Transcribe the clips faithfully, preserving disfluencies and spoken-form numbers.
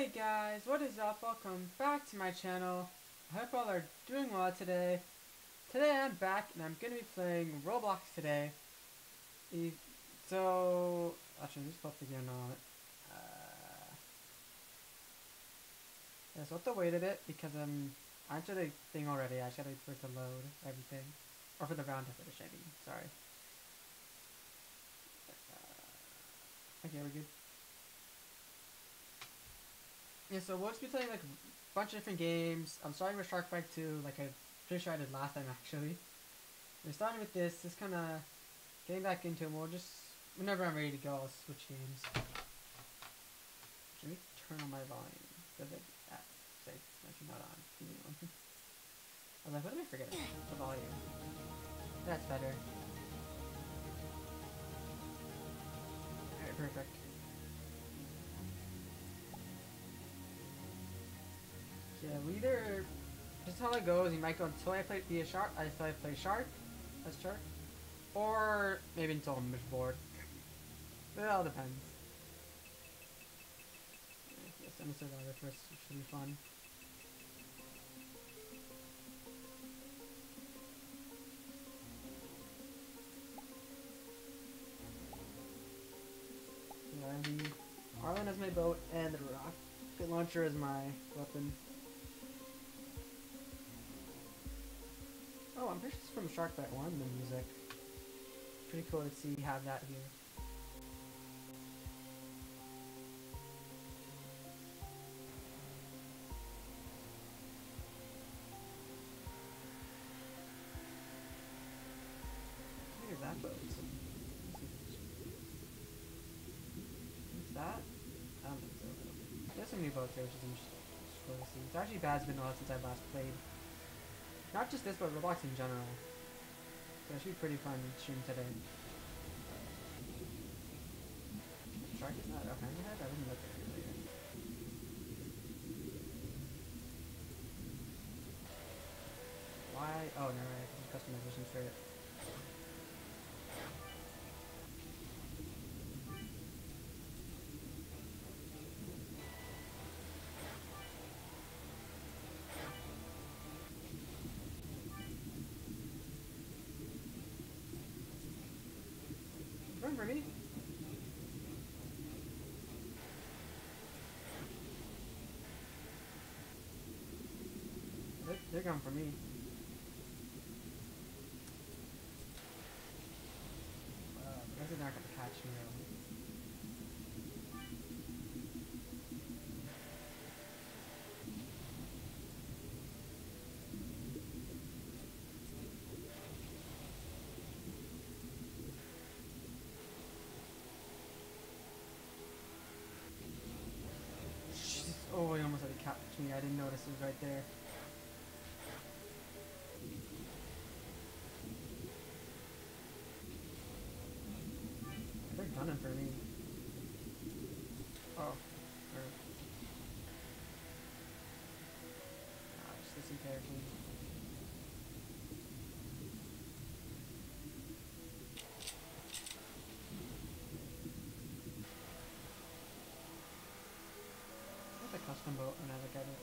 Hey guys, what is up? Welcome back to my channel. I hope all are doing well today. Today I'm back and I'm going to be playing Roblox today. E so, actually, just put the game on it. Uh, yeah, so I have to wait a bit because um, I entered the thing already. I should wait for it to load everything. Or for the round to finish, I mean. Sorry. Uh, okay, we're good. Yeah, so we'll just be playing like a bunch of different games. I'm starting with Shark Bite two, like I pretty sure I did last time actually. We're starting with this, just kind of getting back into it. We'll just, whenever I'm ready to go, I'll switch games. Let me turn on my volume. Because it, ah, say, it's actually not on. Give me one. I was like, what did I forget? The volume. That's better. Alright, perfect. Yeah, we either, just how it goes, you might go until I play, be a shark, I still play shark, as shark. Or maybe until I'm just bored. It all depends. Yes, I'm a survivor first, which should be fun. Yeah, the Arlen is my boat, and the rocket launcher is my weapon. Oh, I'm pretty sure it's from Shark Bite one, the music. Pretty cool to see have that here. Look at that boat. What's that? I don't think so. There's some new boats here, which is interesting. It's cool to see. It's actually bad, it's been a while since I last played. Not just this, but Roblox in general. So it should be pretty fun to stream today. Shark is not a hammerhead? I didn't look at it earlier. Why? Oh, no, right. There's customization for it. Run for me. They're, they're coming for me. Uh, I guess they're not gonna catch me though. Oh, he almost had to catch me. I didn't notice it was right there. They're gunning for me. Oh. Or, ah, just listen carefully. That's a custom boat when I look at it.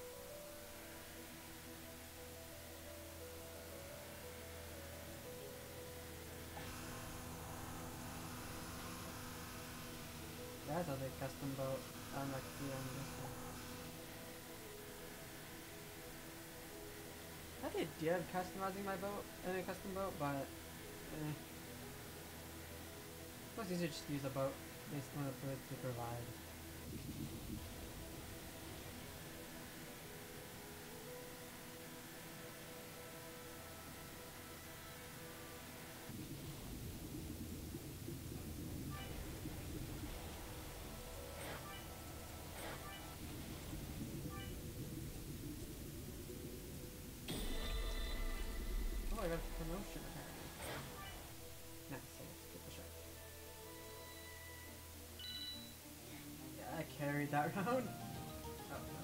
That's a big custom boat. I'm like the on this one. I had the idea of customizing my boat in a custom boat, but eh. It's easier just to use a boat based on the boat to provide. Oh, I got a promotion apparently. Nice, so let's get the shark. Yeah, I carried that round. Oh, no.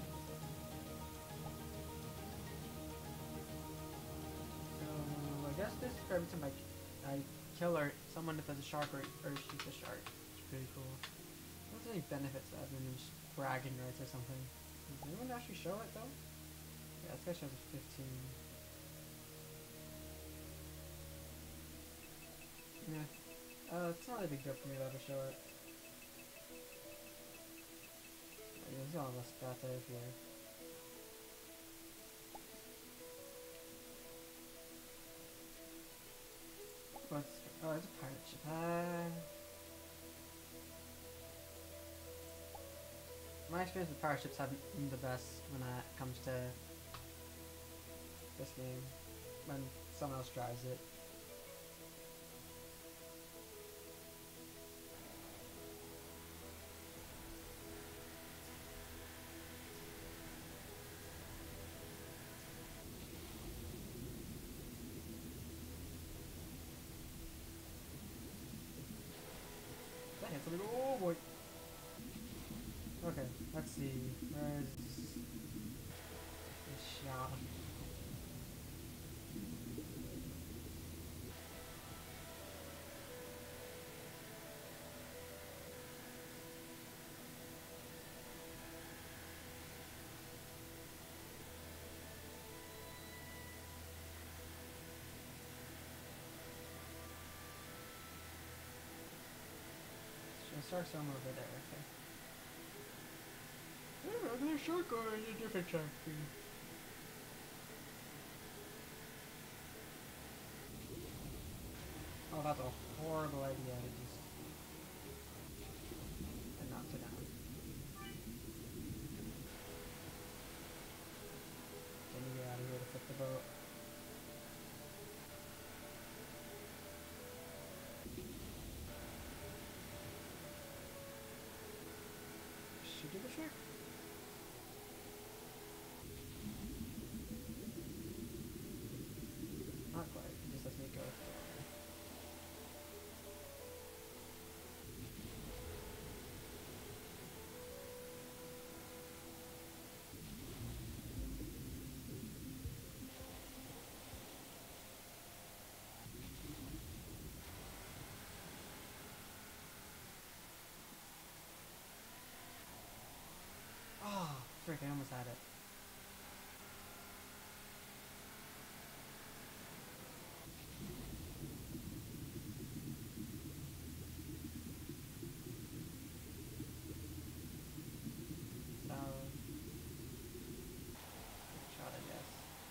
So, I guess this is every time I, I kill or someone that does a shark or, or shoots a shark. It's pretty cool. What's if there's any benefits other than just bragging rights or something. Does anyone actually show it though? Yeah, this guy shows a fifteen. Yeah. Uh, it's not really a big deal for me to ever show it. Oh, yeah, there's all less stats out here. What's, oh, it's a pirate ship. Uh, my experience with pirate ships haven't been the best when it comes to this game. When someone else drives it. That hit something. Oh boy. Okay, let's see. Where's this shot? Shark's somewhere over there, okay. Yeah, regular shark or is it a different shark? Oh, that's a horrible idea to just and not sit down. Can you get out of here to flip the boat? Should do the shark? Not quite, it just lets me go. Oh, frick, I almost had it. So, shot, I guess.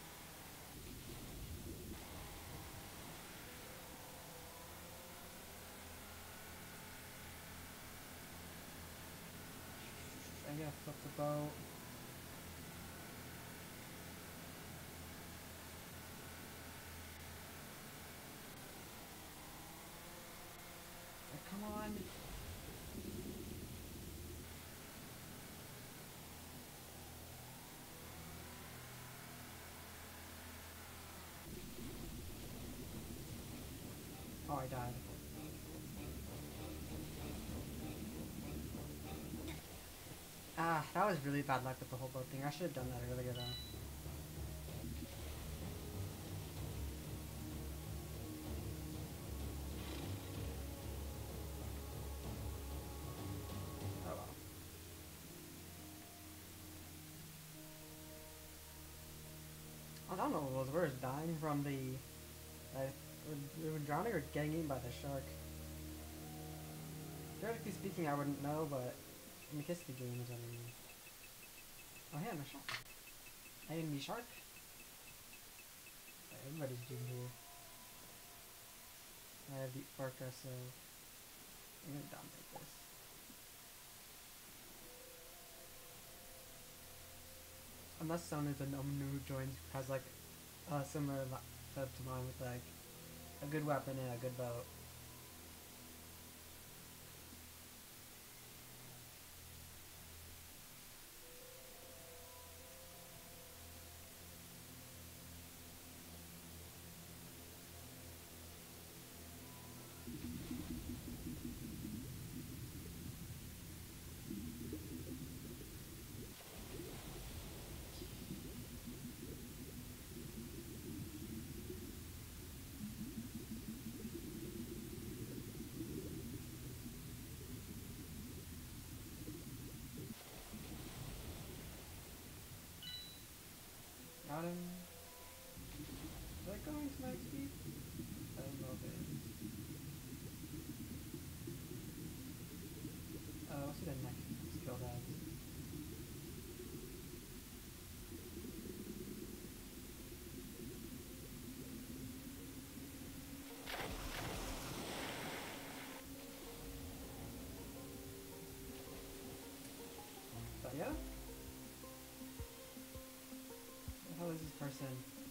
I'm gonna flip the boat. Oh, come on. Oh, I died. Ah, that was really bad luck with the whole boat thing. I should have done that earlier though. Oh well. I don't know what was worse, dying from the uh, we were drowning or getting eaten by the shark. Theoretically speaking, I wouldn't know, but in the case of the game, is I mean. Oh yeah, no shark. I enemy shark. Everybody's doing here. I have the orca, so I'm gonna dominate this. Unless someone is a gnome who joins has like a similar setup to mine with like a good weapon and a good boat. yeah? Who the hell is this person?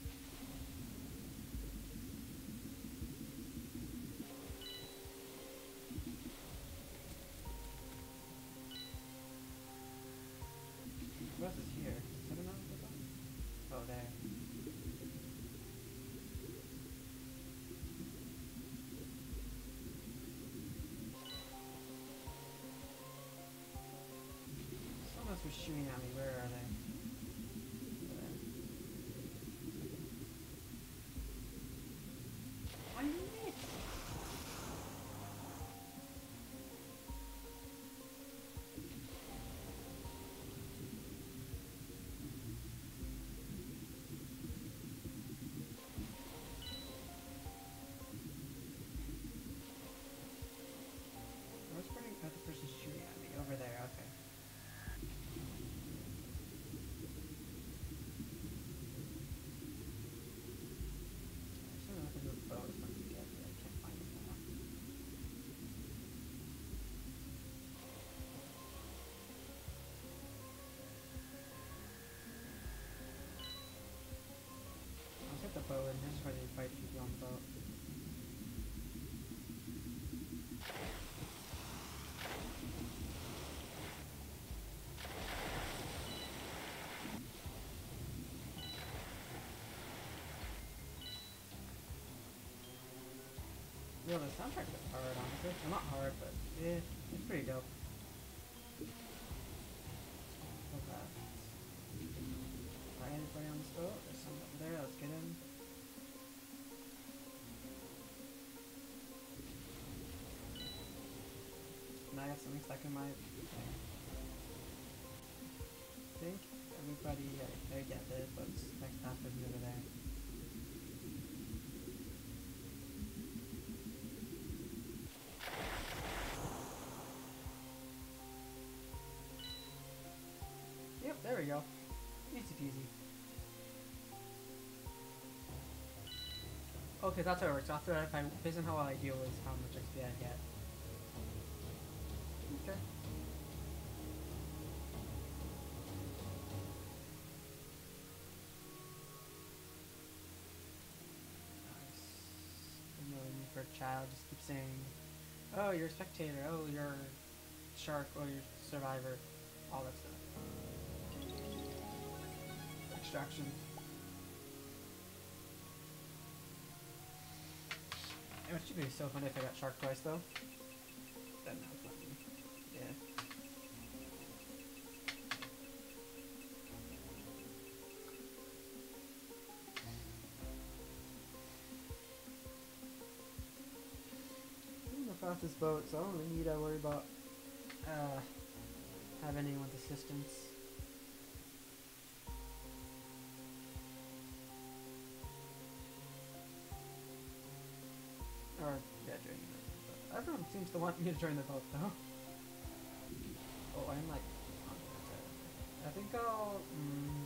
Who else is here? Is that another person? Oh, there. Someone else was shooting at me. Where are they? Over there. I missed! Where's the other person shooting at me? Over there, okay. There's something looking for a boat if I can get it. I can't find it now. Let's hit the boat and this is where they fight people on the boat. Yo, the soundtrack is hard, honestly. Well, not hard, but eh, it's pretty dope. So fast. Alright, anybody on this boat? There's someone over there, let's get in. And I got something stuck in my thing. I think everybody, yeah, they get this, but next half is over there. Yep, there we go. Easy peasy. Okay, that's how it works. After if I, based on how well I deal is how much X P I get. Okay. Nice. Annoying me for a child, just keep saying, oh, you're a spectator, oh, you're a shark, oh, you're a survivor, all that stuff. Extraction. It would be so funny if I got shark twice though. That'd not funny. Yeah. I'm the fastest boat, so I don't really need to worry about uh having anyone's assistance. Or, yeah, joining the boat. Everyone seems to want me to join the boat, though. Oh, I'm like, on the side. I think I'll, mm,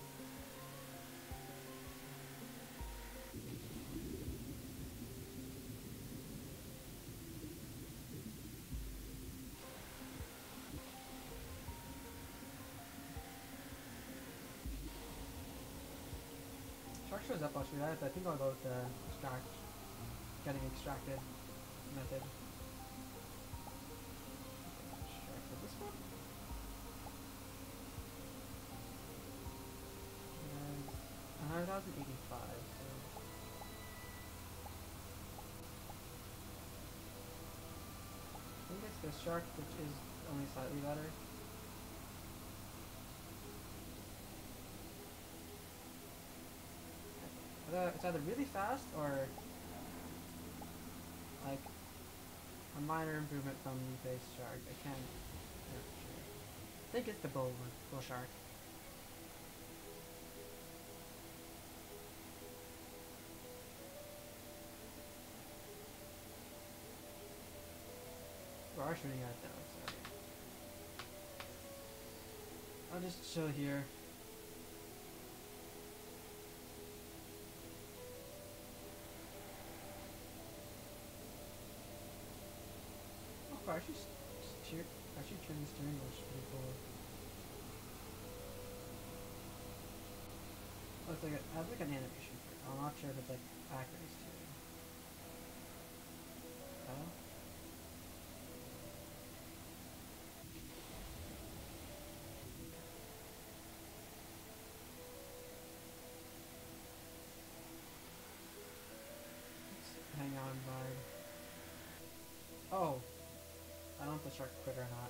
shark shows up, I'll shoot at it, but I think I'll go with the extract, getting extracted method. Extracted this one? one hundred thousand eighty-five, so. I think it's the shark, which is only slightly better. It's either really fast or like a minor improvement from the base shark. I can't. I'm not sure. I think it's the bull one, bull shark. We are shooting at it though, so I'll just chill here. Oh, I should steer. I should turn the steering wheel pretty cool. it's like a, it has like an animation for it. I'm not sure if it's like accurate to oh. Let's hang on vibe. Oh, I don't know if the shark quit or not.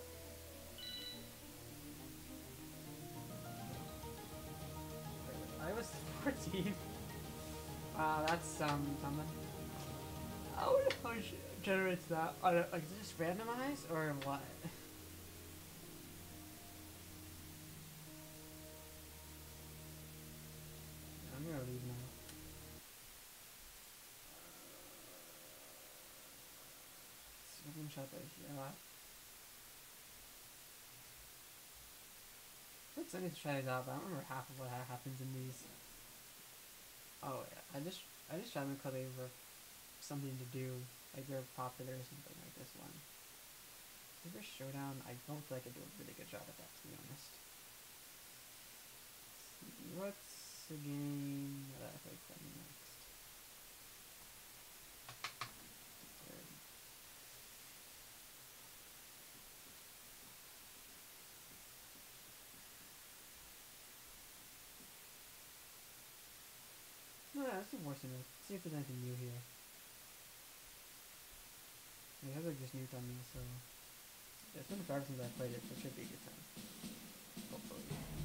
I was fourteen. Wow, that's um something. I wonder how it generates that. I don't, like, is it just randomized or what? I'm gonna leave now. Swimming shot right here. Uh, Looks I need to try these out, but I don't remember half of what happens in these. Oh yeah, I just I just tried them because they were something to do, like they're popular or something like this one. Super Showdown, I don't feel like I do a really good job at that, to be honest. What's the game that I play playing next? Third. No, no, let's do War Sim. See if there's anything new here. It has like just new on me, so it's been forever since I played it, so it should be a good time. Hopefully.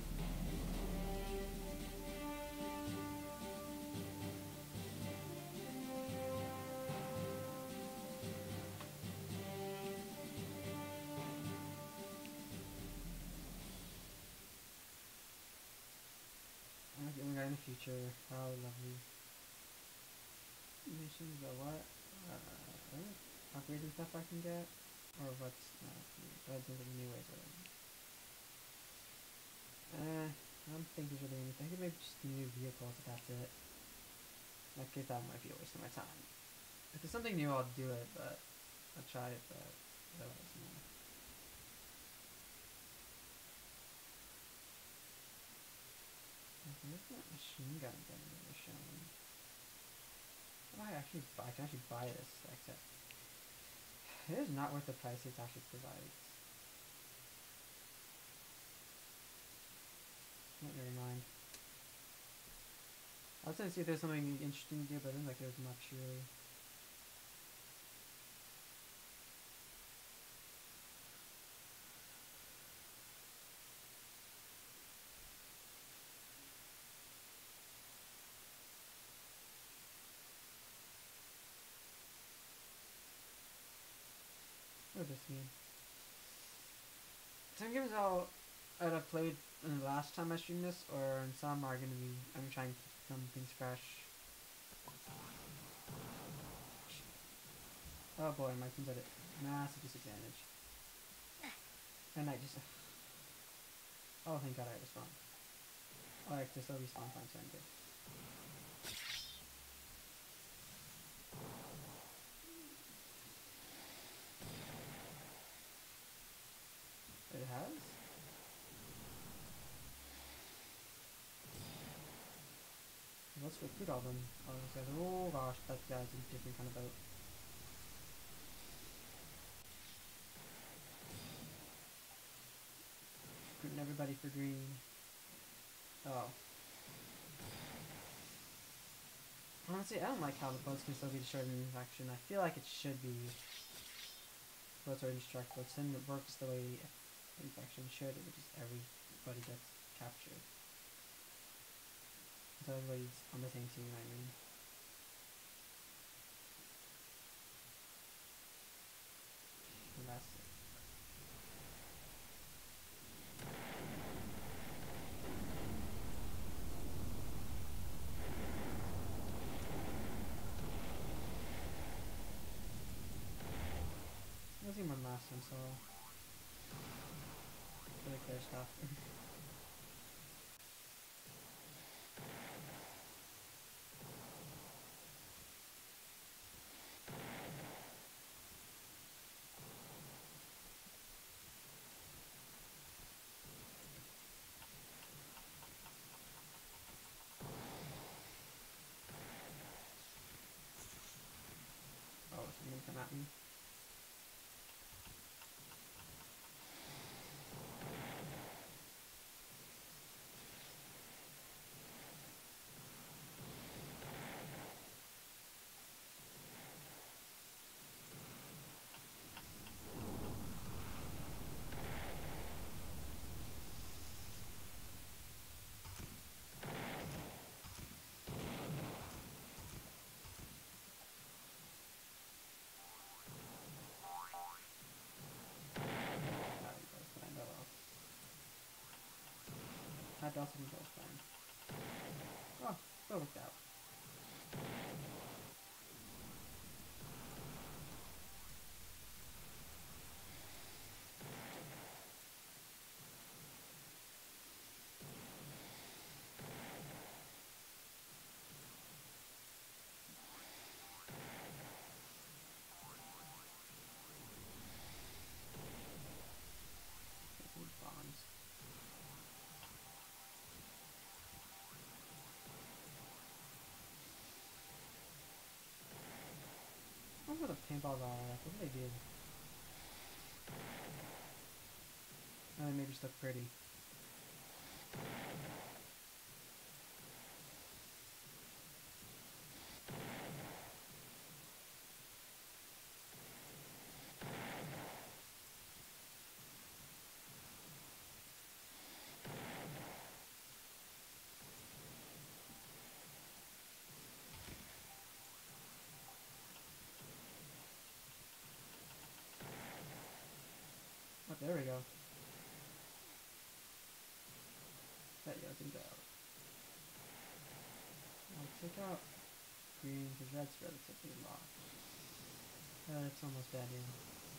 I'm not the only guy in the future. How lovely. Missions, the what? Uh, upgrading stuff I can get? Or what's not new? That seems like new ways of it. Uh, I don't think there's really anything. I think maybe just new vehicles, if that's it. I guess that might be a waste of my time. If there's something new, I'll do it, but I'll try it, but otherwise, no. Where's that machine gun thing that was showing? Oh, I actually, I can actually buy this, except it is not worth the price it actually provides. But never mind. I was trying to see if there's something interesting to do, but I didn't like there's much really. What does this mean? Some games I'll I'd have played in the last time I streamed this, or in some are gonna be I'm trying to keep some things fresh. Oh boy, my team's at a massive disadvantage. And I just oh thank god I respawned. Oh I just still respawn fine, so I'm good. It has? Let's recruit all them. Oh, this guy's, oh gosh, that guy's a different kind of boat. Recruiting everybody for green. Oh. Honestly, I don't like how the boats can still be destroyed in infection. I feel like it should be boats are indestructible. It's then it works the way infection should, which is everybody gets captured. So everybody's on the same team, I mean. And that's it. I'll see one last one, so really clear stuff. at me. That was fine, oh well. That also be both fine. Oh, still worked out. These bombs. I wonder what the paintballs are. What do they do? Oh, they maybe just look pretty. Oh, there we go. That doesn't go. I'll take out green because red's relatively locked. Uh, it's almost dead here.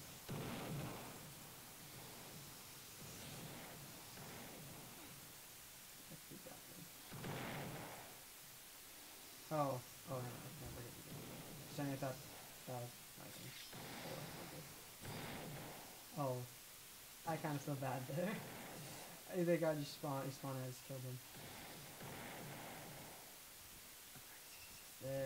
Let's do that then. Oh, oh no, I can't forget to do it. So I thought that was my thing. Oh, I kind of feel bad there. I think I just spawned, he spawned and I just killed him. There.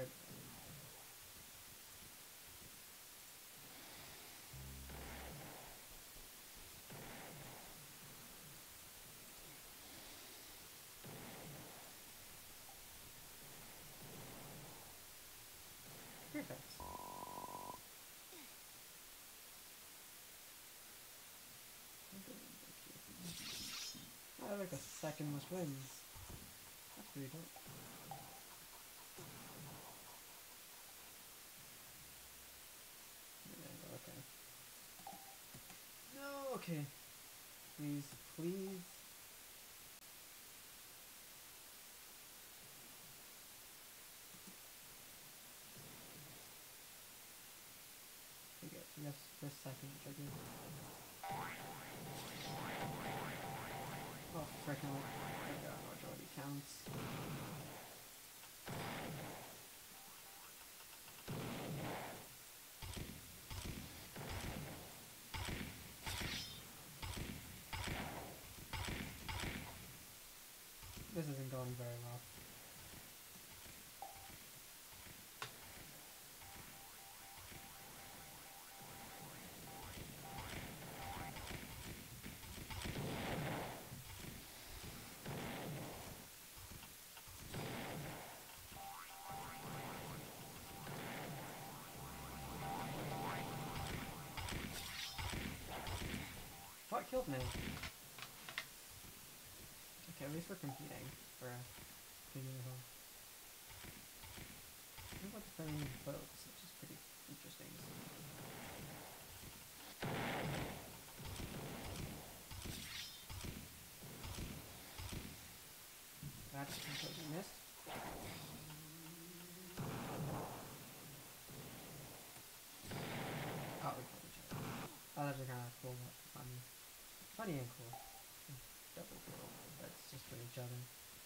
Perfect. I have like a second most wins. That's pretty dope. Okay. No, okay. Please, please. Okay, yes, for a second, trigger. Oh, freaking hell. I got majority counts. This isn't going very well. What killed me? Okay, at least we're competing for a figure hole. I'm about to playing boats, which is pretty interesting. That's completely missed. Oh, we killed each other. Oh, that's kind of cool, but funny. Funny and cool. Double kill. That's just for each other.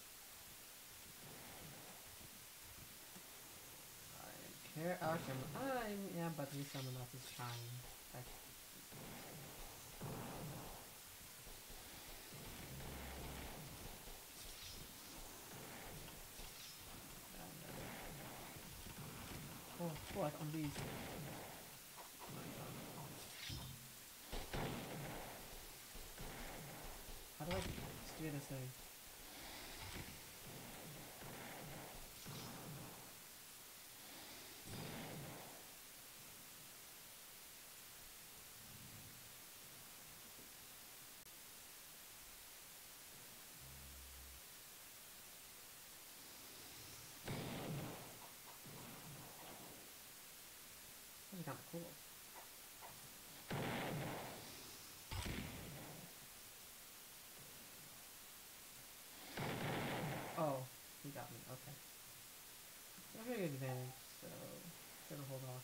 I don't care. Actually, uh, yeah, but at least someone else is trying. Like, oh, oh, like on these. activate this thing. This is kind of cool. Oh, he got me. Okay. I'm getting an advantage, so should hold off.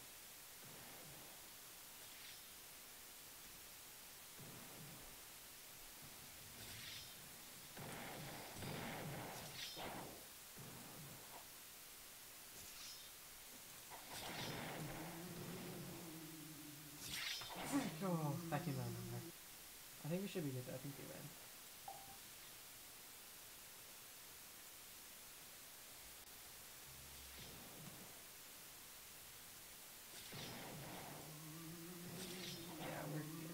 Oh, that came out of nowhere. I think we should be good. I think we win. Yeah, we're good.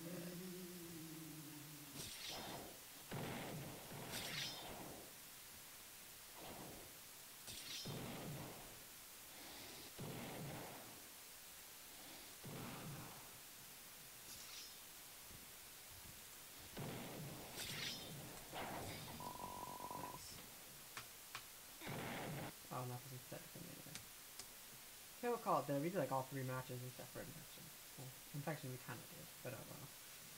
Nice. Oh, not this that thing anyway. Okay, we'll call it there. We did like all three matches except for infection. Well, infection we kind of did, but oh well.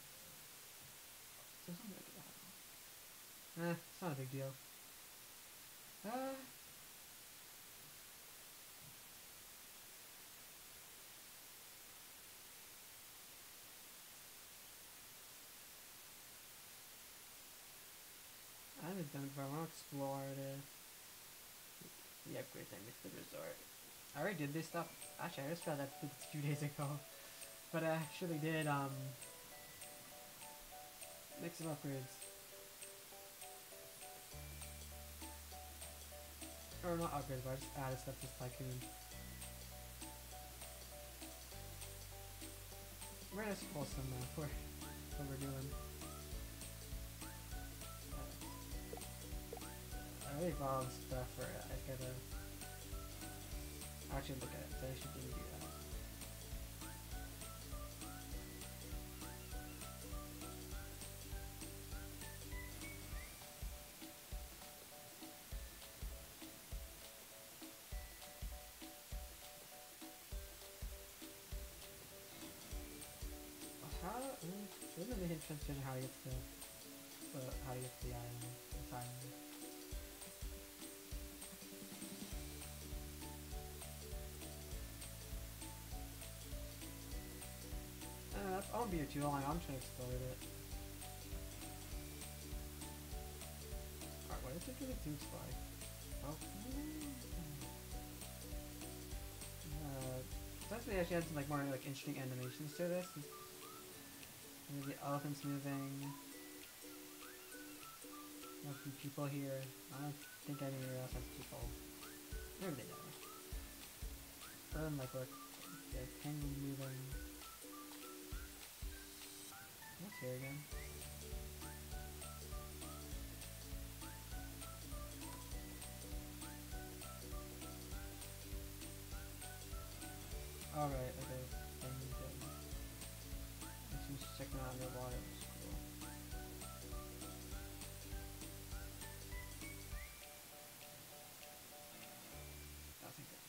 So something like that. Eh, it's not a big deal. Uh. I haven't done it before. I want to explore the, the upgrade thing with the resort. I already did this stuff. Actually, I just tried that a few days ago. But I actually did, um, make some upgrades. Or not upgrades, but I just added stuff to Tycoon. We're gonna scroll some uh, for what we're doing. Uh, I already bought stuff for it. I gotta actually look at it, so I should really do that. How? Mm, isn't it interesting how you get to the uh, how you get to the island? This island. Uh, I won't be here too long. I'm trying to explore it. Alright, what is it doing to explore? Oh. Uh, essentially, actually had some like more like interesting animations to this. Maybe the elephants moving. A few people here. I don't think anywhere else has people. Maybe they don't. But then like look, the penguin moving. What's here again? Alright, okay. Penguin thing. Let's just check them out underwater. It's cool. Nothing good.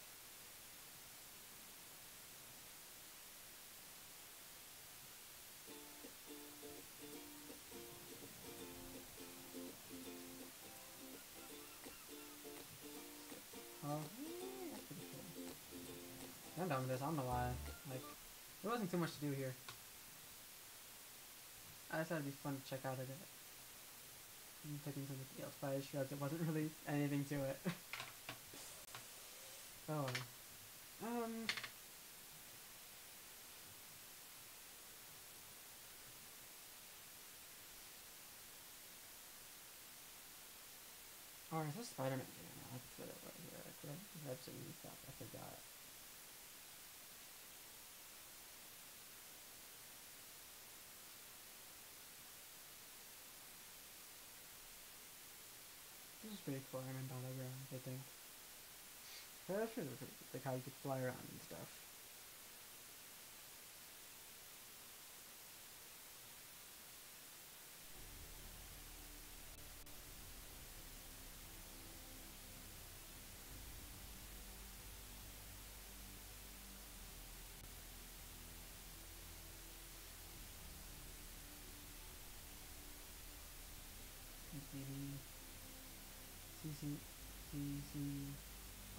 Oh, that's pretty cool. I'm done with this, I don't know why. Like, there wasn't too much to do here. I just thought it'd be fun to check out it. I'm taking something else, but I just realized it wasn't really anything to it. Oh. Um. Oh, is this Spider-Man game? I'll put it right here. I could have read some stuff. I forgot. pretty cool. I'm in battlegrounds, I think. That's really cool. Like how you could fly around and stuff. C C C C R.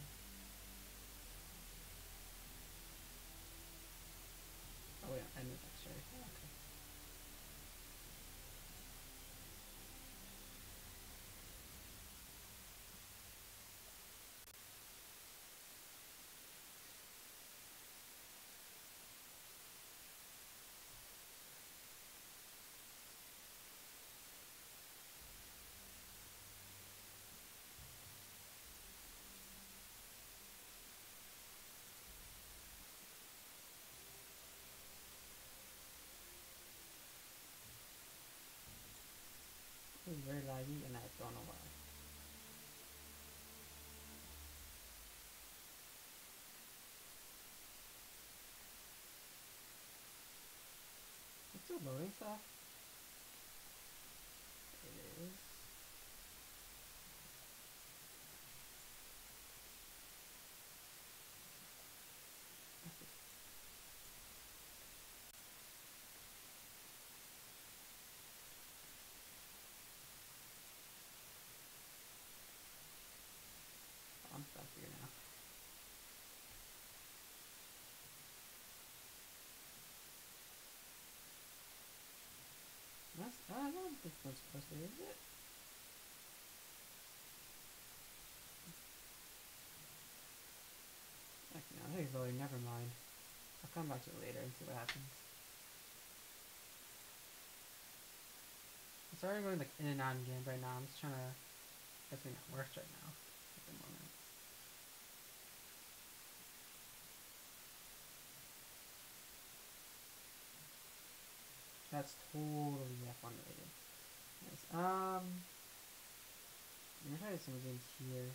Oh yeah, I knew that. Sorry. Okay. This is very laggy, and I don't know why. It's still loading stuff. It is. I'm faster now. That's, I don't think that's supposed to, is it? Like, no, I think it's loading, never mind. I'll come back to it later and see what happens. I'm sorry I'm going like in and out of the game right now. I'm just trying to get something that works right now at the moment. That's totally F one related. Nice. Um, I'm gonna try some games here.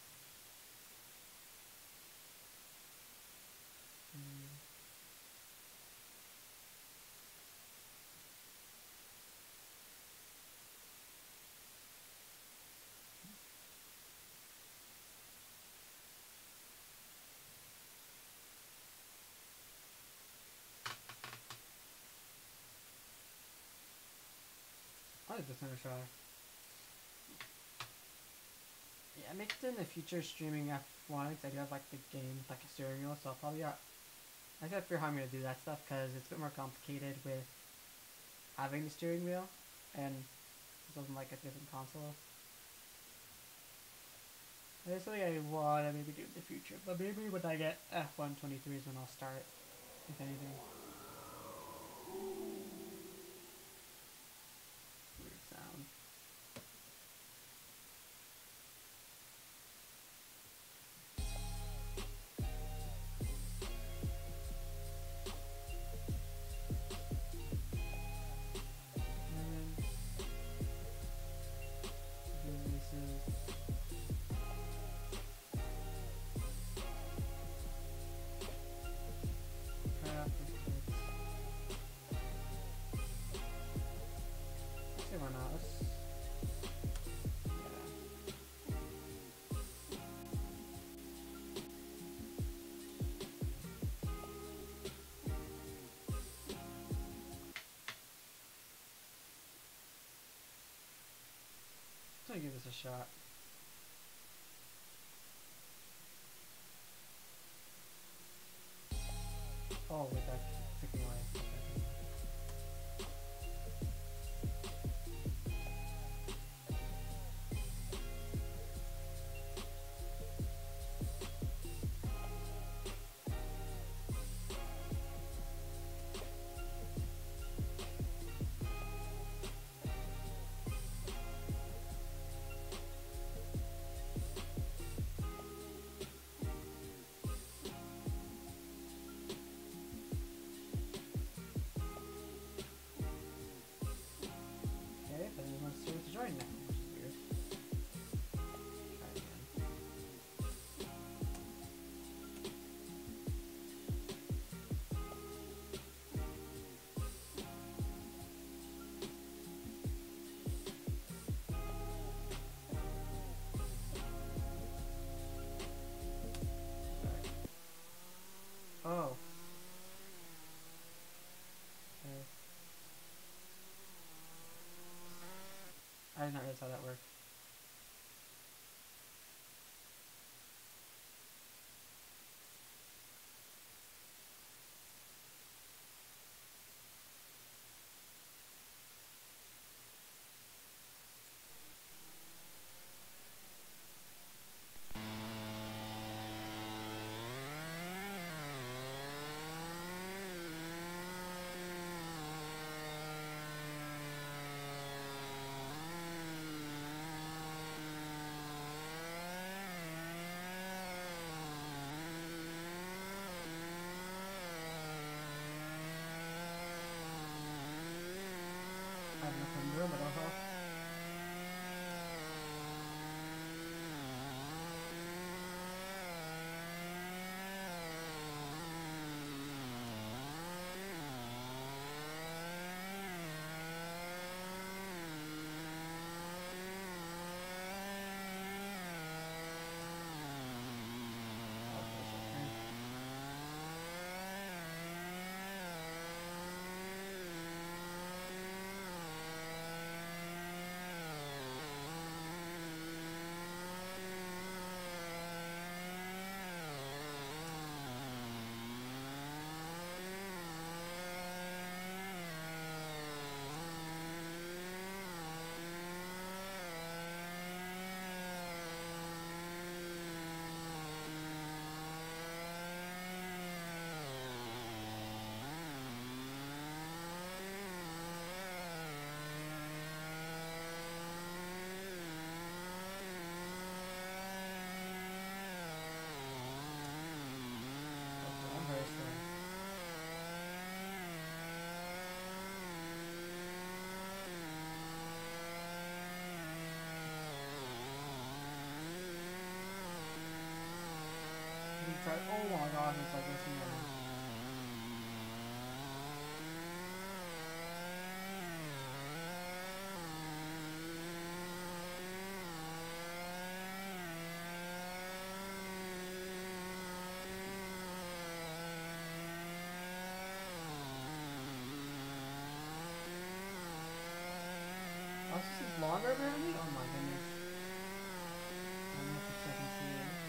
Mm. I'll give this one a try. Yeah, I make it in the future streaming F one because I do have like the game with like a steering wheel, so I'll probably got. I gotta figure out how I'm gonna do that stuff because it's a bit more complicated with having the steering wheel and something like a different console. That's something I wanna maybe do in the future, but maybe when I get F one twenty-three is when I'll start, if anything. Weird sound. I'm gonna give this a shot. Oh, wait, that's ticking away. Okay. that's how that works. I have nothing to do, but oh well. I'm very slow. You try. Oh my gosh, it's like listening right now. Oh, this is longer apparently? Oh my goodness. I'm gonna have to check and see.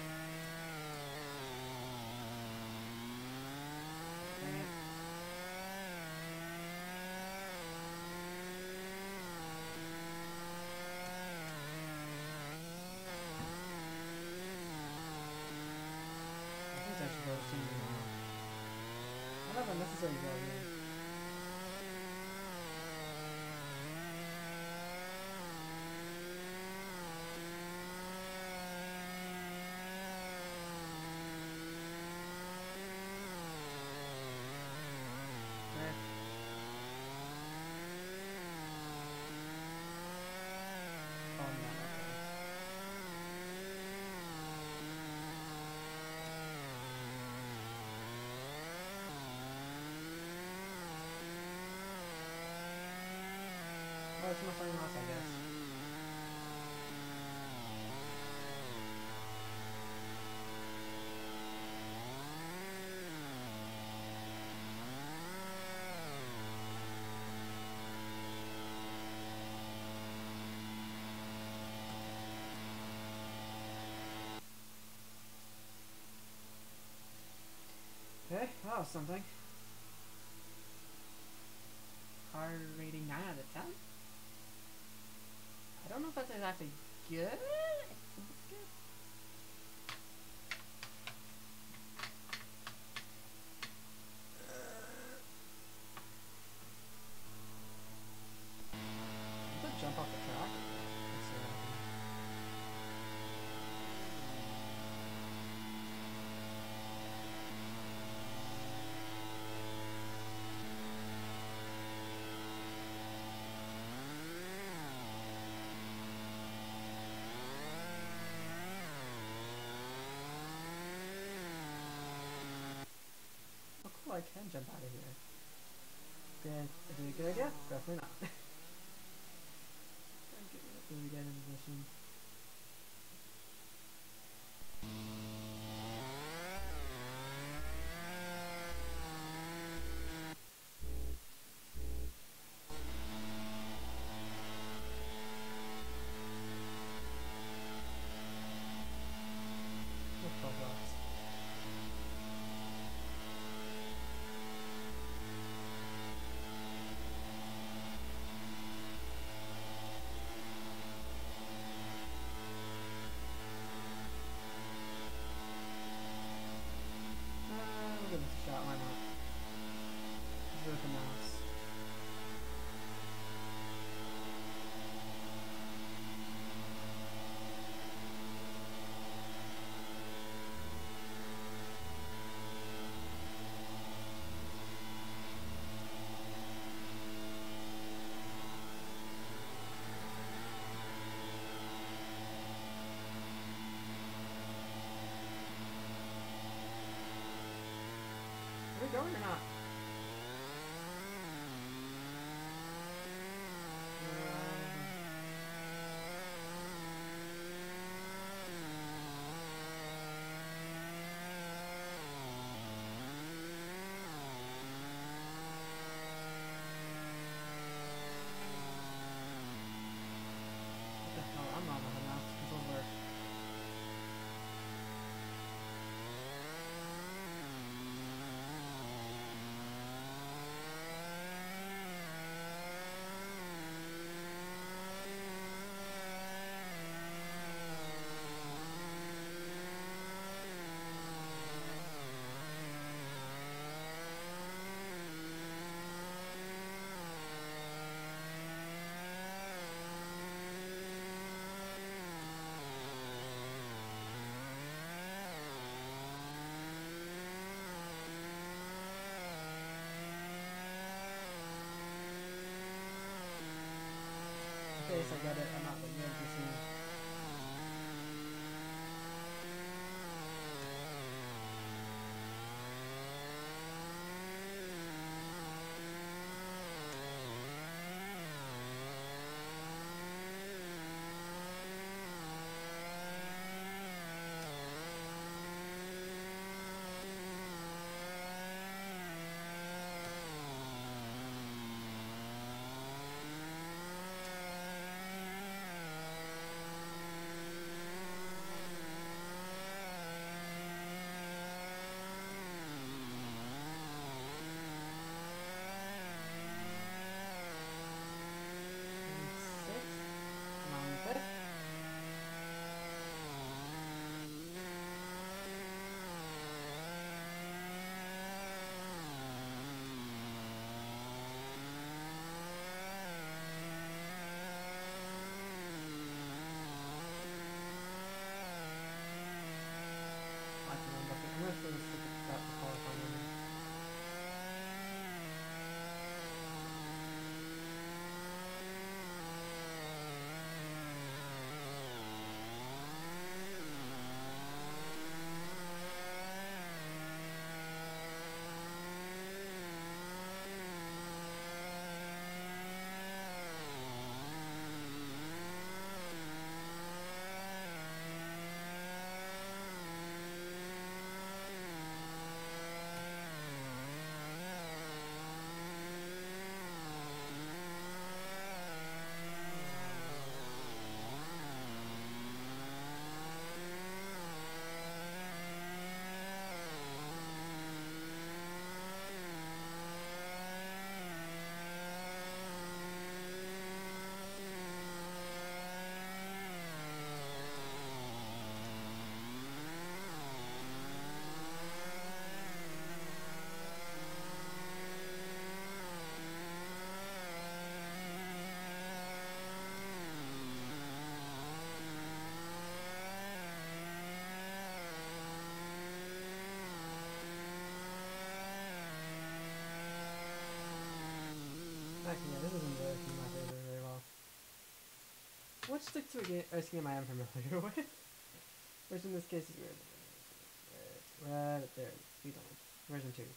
Dang it. I think I should go see now. I don't have unnecessary go here. Oh man, okay. Oh, it's my friend house, I guess. Okay, that was something. Car rating nine out of ten? I don't know if that's exactly good. It's good. Does it jump off the track? Let's see what happens. Oh cool, I can jump out of here. Good, is it a good idea? Definitely not. Did we get in position? or not? What the hell? I'm not on the mouse. Controls work. Okay, so I get it. I'm not looking at the scene. Six. Am I on the fifth? I can remember. I'm gonna still stick with that for qualifying. Actually, yeah, this isn't working in my favor very well. Let's stick to a game, a scheme I am familiar with, which in this case is weird. Right up there, speed limit, version two.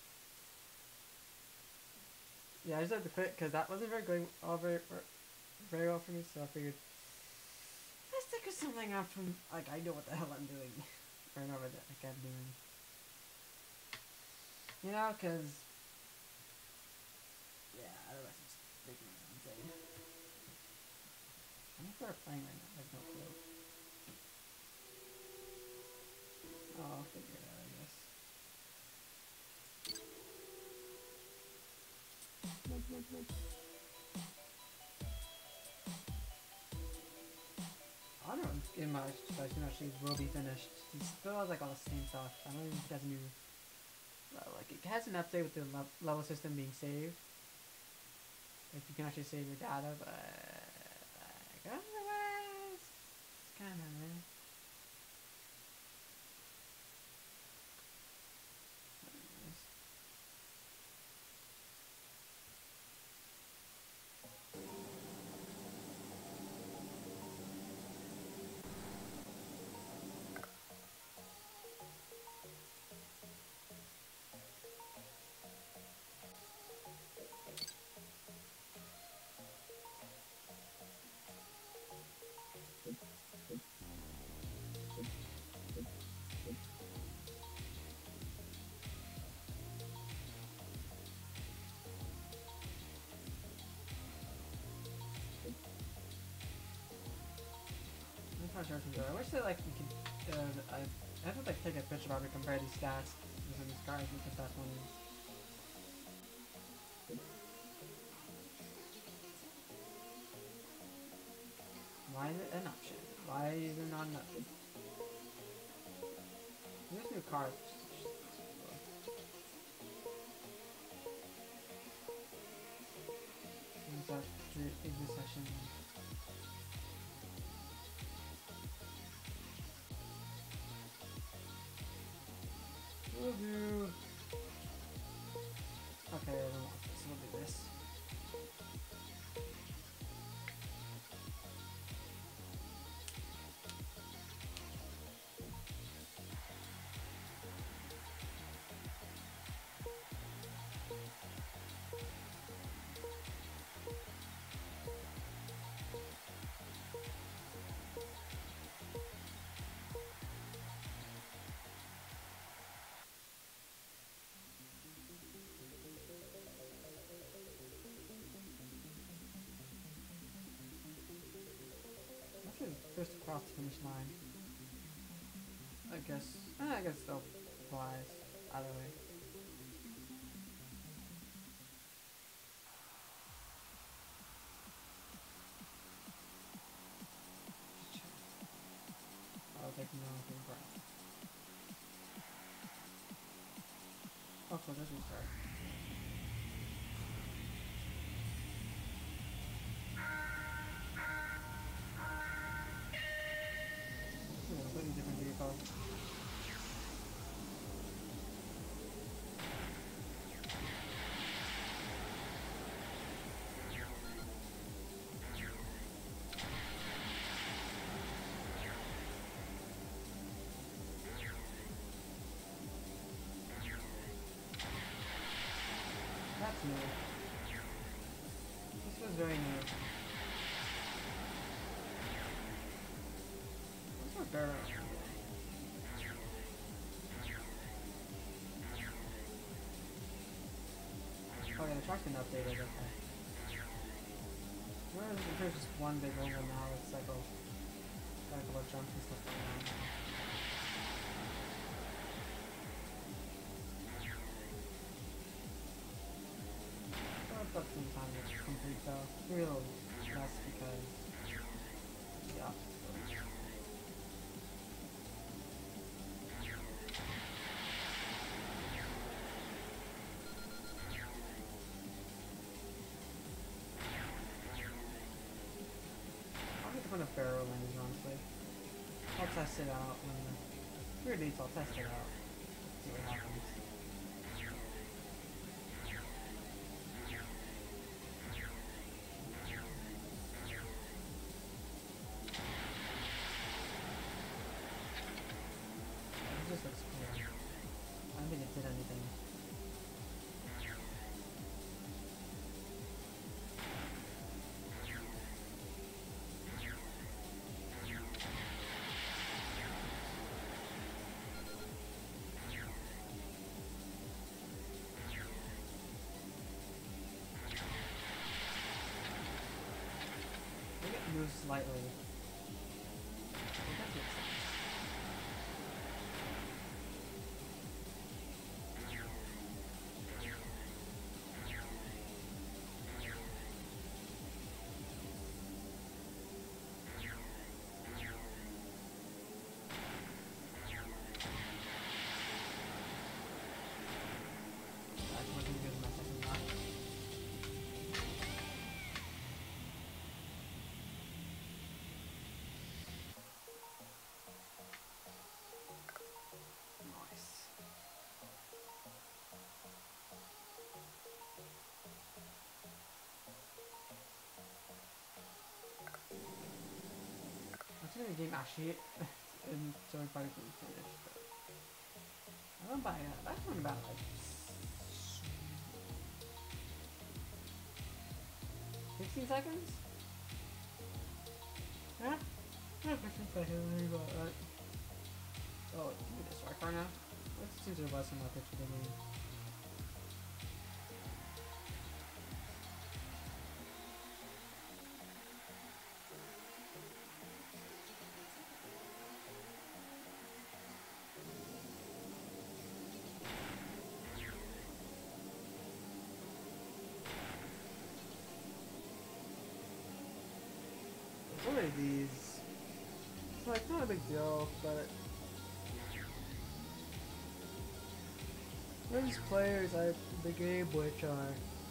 Yeah, I just had to quit because that wasn't very going all very, very well for me, so I figured let's stick with something I'm from, like I know what the hell I'm doing, or know what the heck I'm doing. You know, because yeah, otherwise it's making me insane. I wonder if they're playing right now. I have no clue. Oh, I'll figure it out, I guess. I don't know if my selection actually will be finished. It still has like all the same stuff. I don't even think it has a new, uh, like it has an update with the le level system being saved. Like you can actually save your data, but like, otherwise, it's kind of. not sure if you I wish that like you could. Uh, I I have to like take a picture of it, compare these stats within these cards because that's funny. Why is it an option? Why is it not an option? There's new cards. After in this session. Will do. Okay, I don't want this. We'll do this. First across the finish line. I guess. Eh, I guess still applies either way. I'll take no for breath. Oh, so just restart. Different vehicle. That's new. This was very new. What's our barrel? Oh yeah, the track's been updated, okay. Well, there's just one big oval now, it's like a, got a couple of jumps and stuff going on. So it's up some time to complete though. Real less because the opposite. When a barrel lands, honestly. I'll test it out when the weird needs, I'll test it out. See what happens. It just looks cool. I don't think it did anything. Move slightly. I think that makes sense. That's looking good in my second lap. The game actually enjoyed by the finish, but I don't buy that. That's one about like fifteen seconds? Yeah? Yeah, fifteen seconds. Right. Oh, wait, do this right car now? Let's see if there was some other picture of the game. So many of these. It's like not a big deal, but there's players at the game which are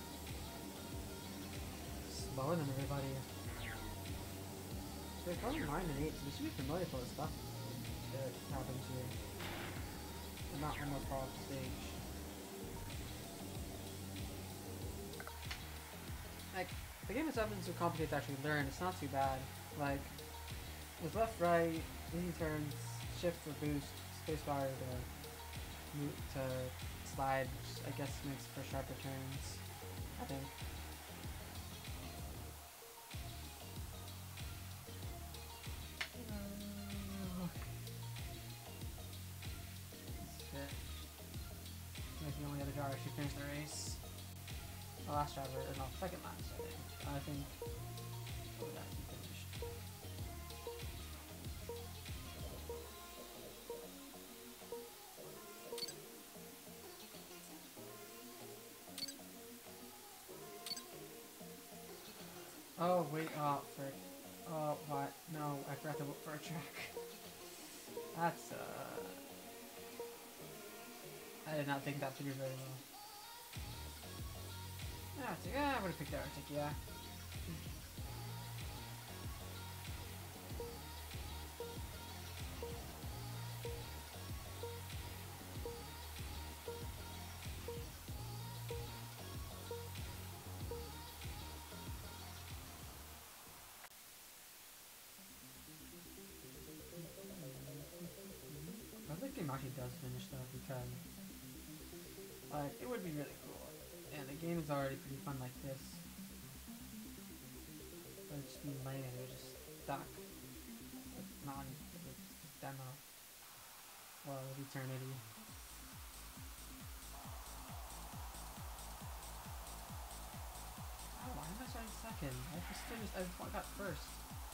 slower than everybody. They're probably nine and eight, so they should be familiar for the stuff that happens here. They're not almost all off the stage. Like, the game itself isn't so complicated to actually learn, it's not too bad. Like, with left, right, easy turns, shift for boost, spacebar to move to slide, which I guess makes for sharper turns, I think. Like the only other driver actually finished the race. The last driver, or no, second last, I think. I think. Oh, that he finished. Oh, wait, oh, frick. Oh, what? No, I forgot to vote for a track. That's, uh. I did not think that through very well. Yeah, yeah, I would have picked Arctic, yeah. I hope the game actually does finish though, because like it would be really cool. And the game is already pretty fun like this. But it's just be lame if it was just stuck with non with demo. Well, with eternity. Oh, why am I starting second? I just finished I got first.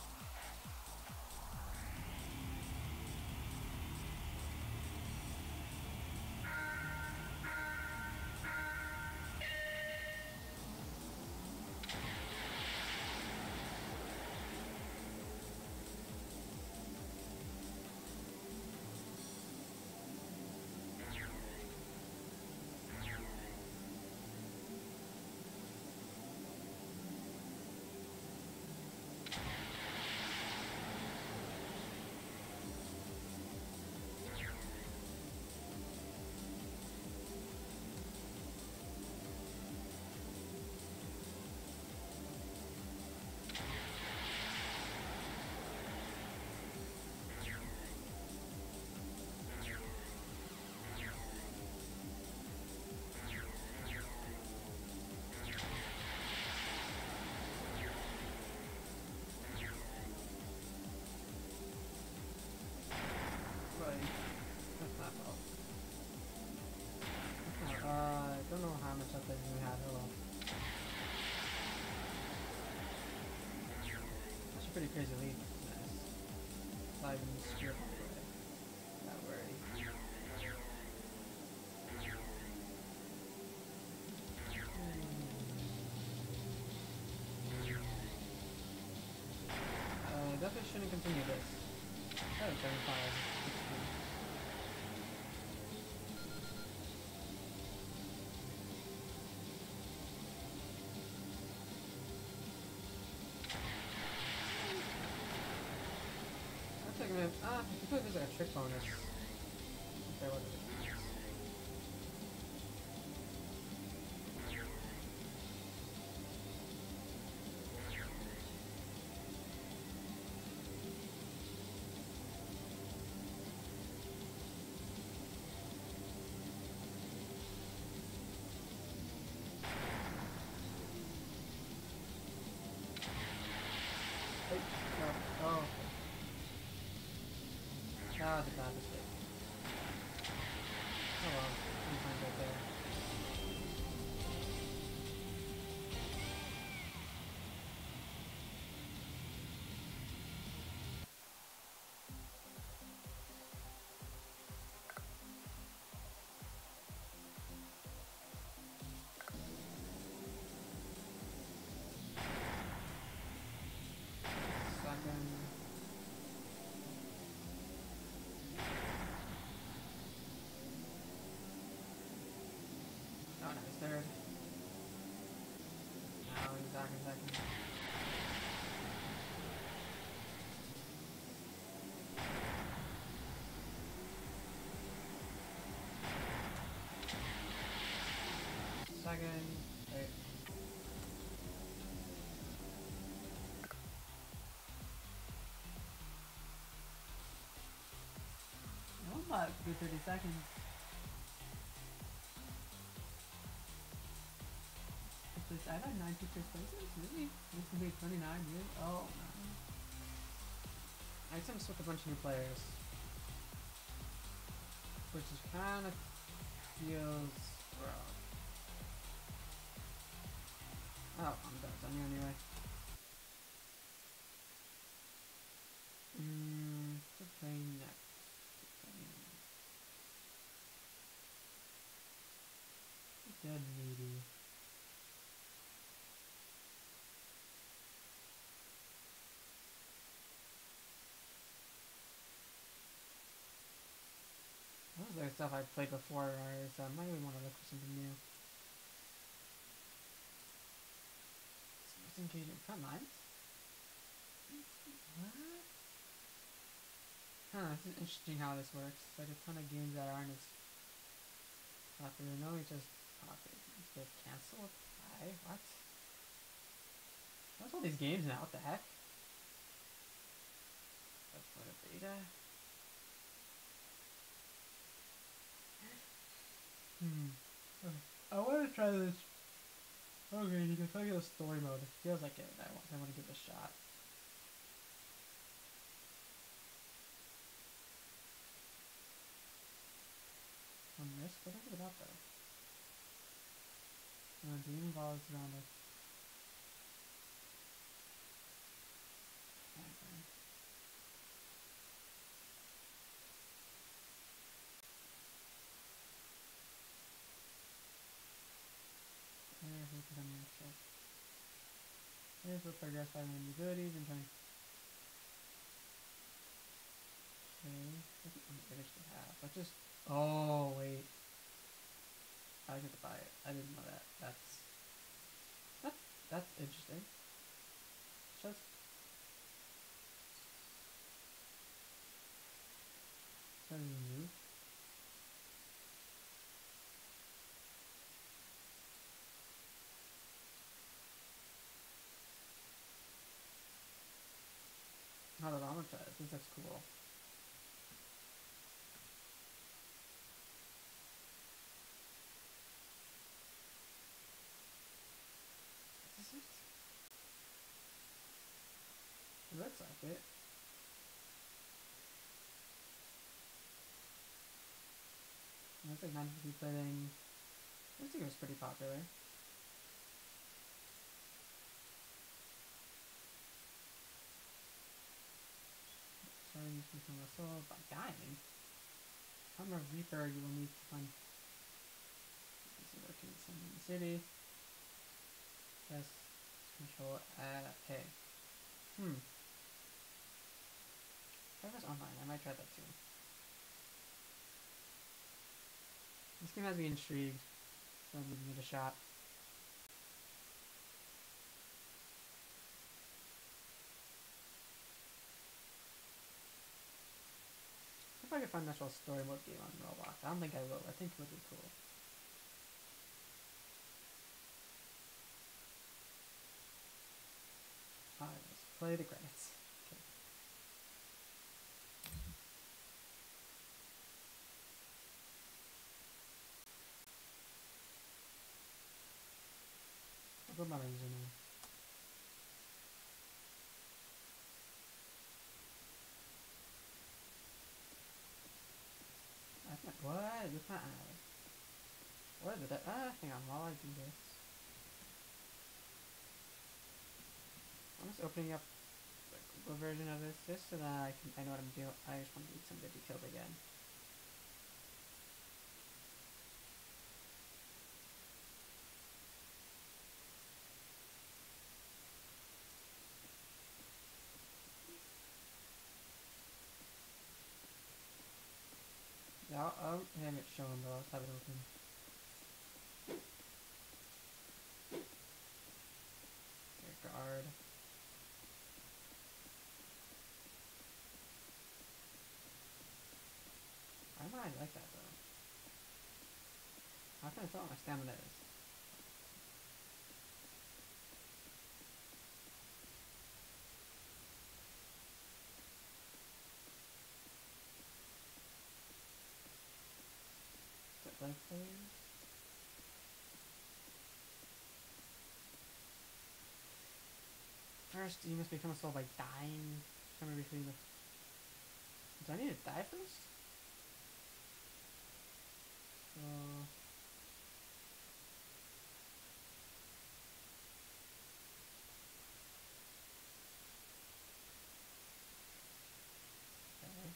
Pretty crazy lead. Nice. Not even scared of it. Not worried. Uh, definitely shouldn't continue this. Oh, seventy-five. Ah, I feel like there's like a trick bonus. If there wasn't. Wait, no. Oh. That was a bad mistake. Oh well, I'm fine right there. Second. seconds. Wait. No, not good thirty seconds. I've had nine first places? Really? This can be twenty-nine years? Oh no. I just with a bunch of new players. Which is kind of feels rough. Oh, I'm done. It's on you anyway. Mmm, to play next. Dead meaty. Those are stuff I've played before, so I might really want to look for something new. Most engaging front lines? What? Huh, this is interesting how this works. Like a ton of games that aren't as popular. No, we just pop it. Get cancelled? Why? What? What's all these games now? What the heck? That's for the beta? Hmm. Okay. I want to try this. Okay, you can try the story mode. It feels like it. I want, I want to give it a shot. One risk? What is it about though? No, the game involves around us. Okay. Players will become your check. Players will progress by winning abilities and trying. Okay. Doesn't how much damage they have. But just. Oh, wait. I get to buy it. I didn't know that. That's. That's, that's interesting. Just. Something new. Hold on, I'm gonna try this. This looks cool. Is this it? It looks like it. It looks like nine fifty playing. Looks like it was pretty popular. Starting to become a soul by dying. Become a reaper, you will need to find. This is working in the city. Yes, control uh A. Hmm. Try this online. I might try that too. This game has me intrigued, so I'm giving it a shot. If I could find an actual story mode game on Roblox. I don't think I will. I think it would be cool. Alright, let's play the credits. Okay. I'll put my username. I can't. What? You can't add. What is it? Ah, hang on while I do this. I'm just opening up the Google version of this just so that I can I know what I'm doing. I just want to read some of the details again. Yeah, I'll, I'll have it shown, but I'll just have it open. Your guard. Why would I like that though? How can I tell what my stamina is? Life players. First, you must become a soul by dying. Somewhere between the. Do I need to die first? So. Okay.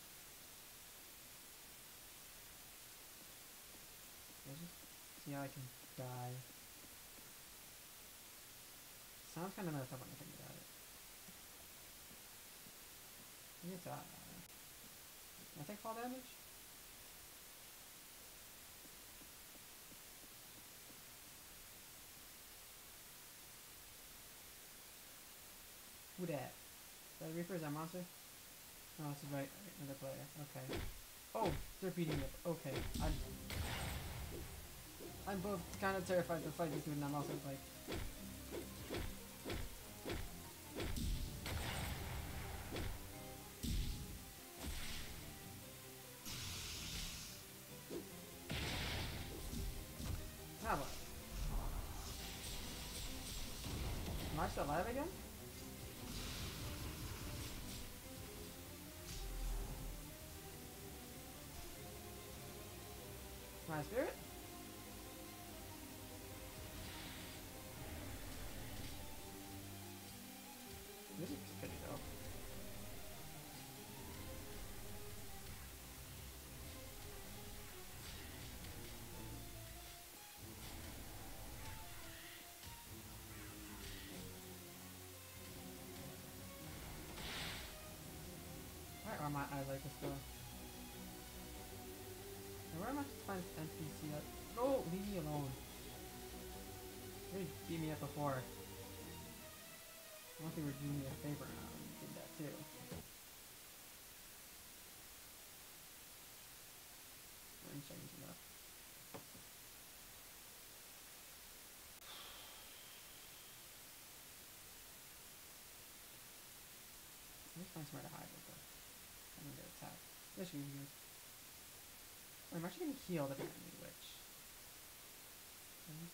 Let's just see how I can die. Sounds kind of messed up when I think about it. I think it's that. Uh, I take fall damage? Who that? Is that a Reaper? Is that a monster? No, it's a right, another player. Okay. Oh, they're beating me up. Okay. I'm, I'm both kind of terrified to fight this dude, and I'm also like. Now what? Am I still alive again? My spirit? This is pretty dope. Why are my eyes like this though? And where am I supposed to find this N P C? That no, leave me alone. You beat me up before. I don't think you were doing me a favor now. You did that too. I'm checking enough. Let's find somewhere to hide it though. I'm gonna get attacked. This should be good. Oh, I'm actually gonna heal the enemy witch. Okay.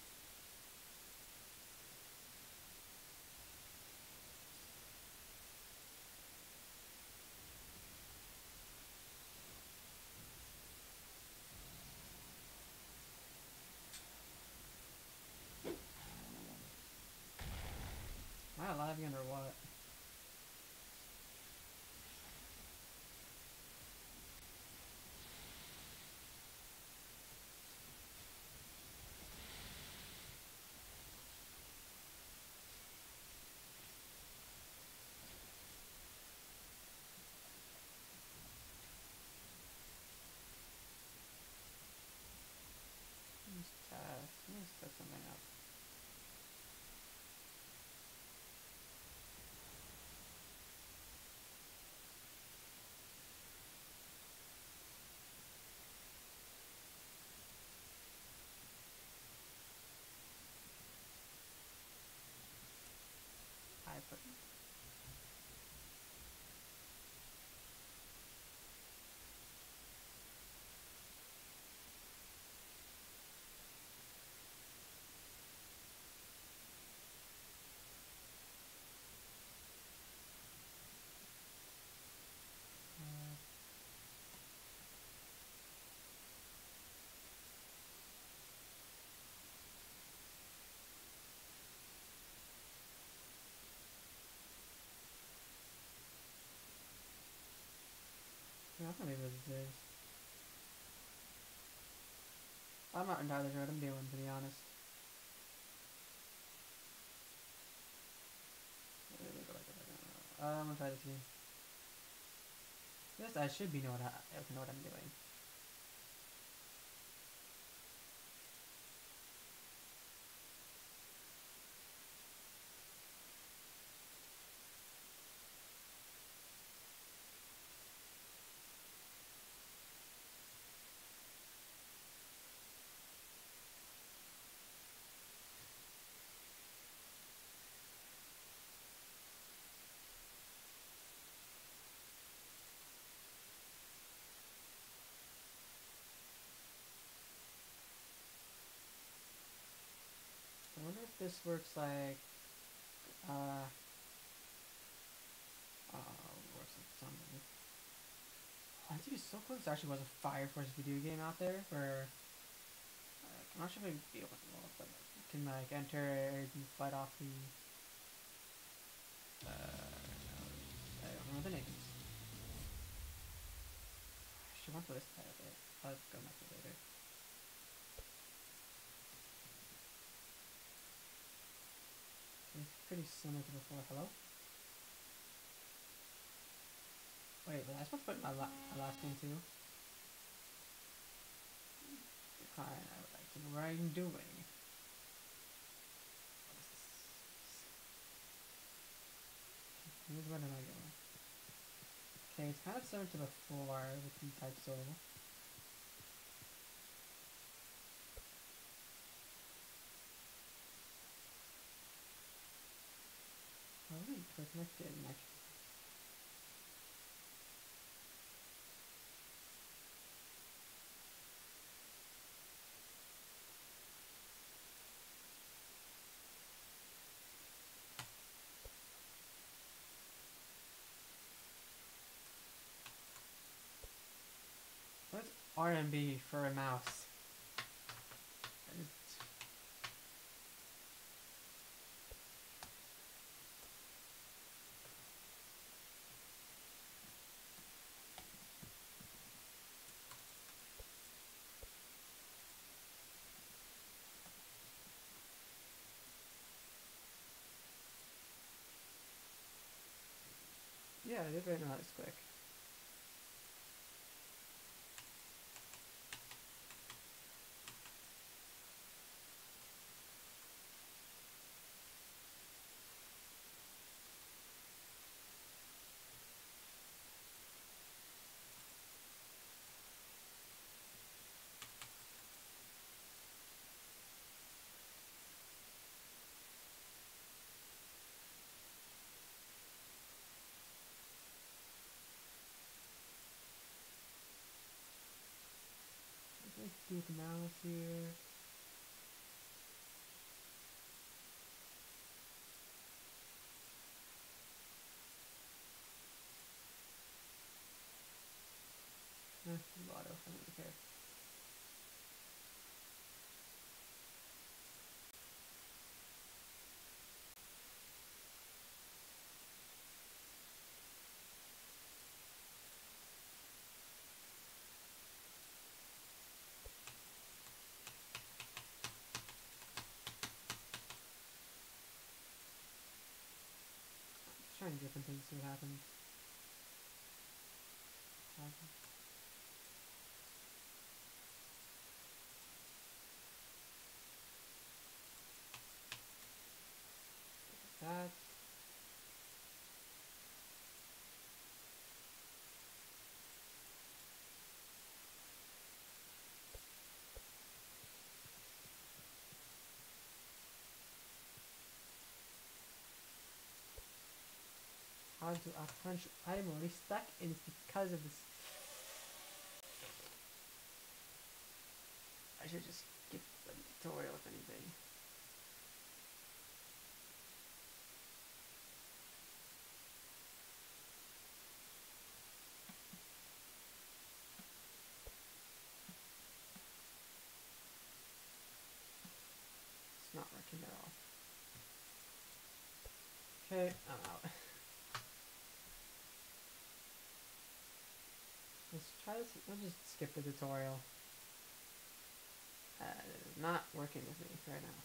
Am I alive again or what? Let's test. Let's test something up. I put. Uh, yeah, I don't know what this is. I'm not entirely sure what I'm doing, to be honest. Uh, I'm gonna try to see. Yes, I should be know what I, I know what I'm doing. this works like uh uh works like something. Oh, I think it's so cool. This actually was a Fire Force video game out there where like, I'm not sure if it'd be open world, but like you can like enter and fight off the uh I don't remember the names. I should want to list that a bit. I'll go back to it later. It's pretty similar to before. Hello? Wait, was I supposed to put my, la my last name too? Decline, I would like to know what I'm doing. What is this? Here's what am I doing? Okay, it's kind of similar to before with the type soul. Oh, wait, we're connected actually. What's R M B for a mouse? Yeah, I did right now. It's quick. Let's do the mouse here. Eh, auto, I don't really care. Just trying different things, see what happens. That. How to a punch I'm already stuck and it's because of this. I should just skip the tutorial if anything. It's not working at all. Okay, I'm out. Let's try this. Let's just skip the tutorial. Uh, it is not working with me right now.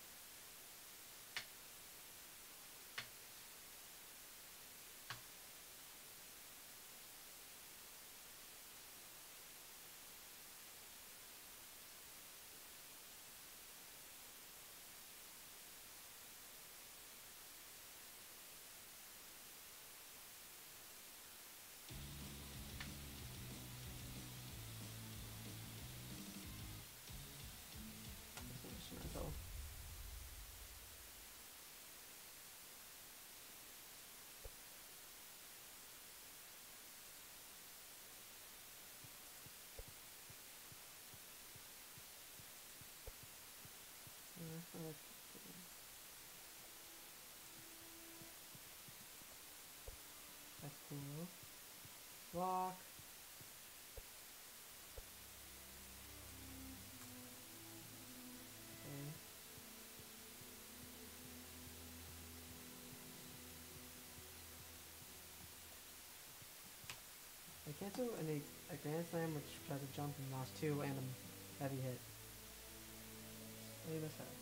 Instrumental. block. Okay. I can't do any a grand slam which tries to jump and lost two and a heavy hit. Leave this out.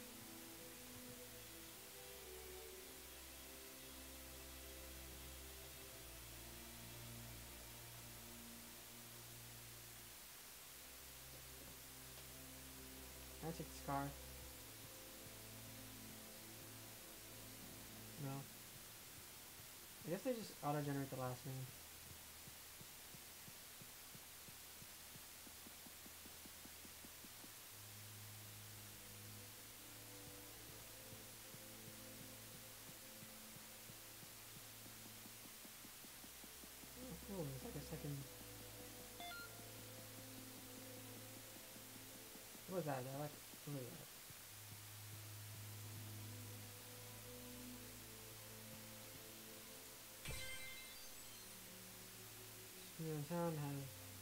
Can I take this card? No. I guess they just auto-generate the last name. Oh, it's like a second. What was that? I like. What was that? You know, town has.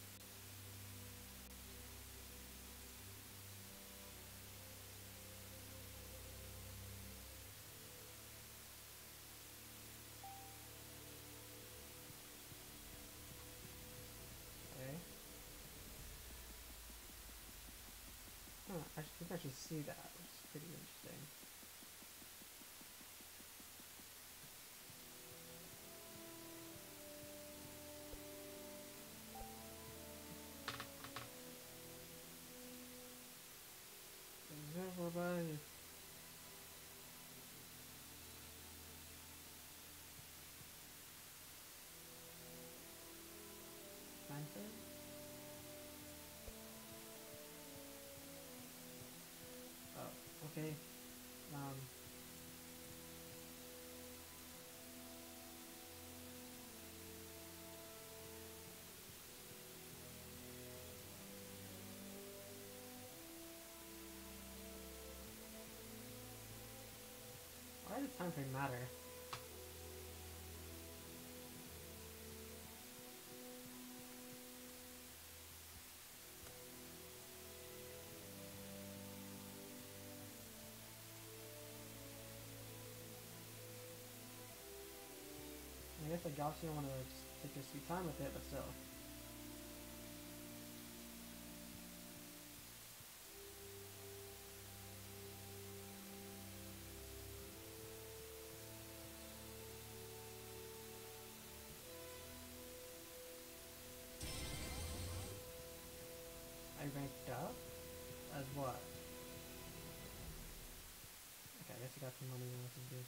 Okay. Huh, I should actually see that, which is pretty interesting. Example by Manfred? Oh, okay. Um. Why does time frame matter? I guess like Galaxy don't want to just take their sweet time with it, but still. I ranked up? As what? Okay, I guess I got some money now, which is good.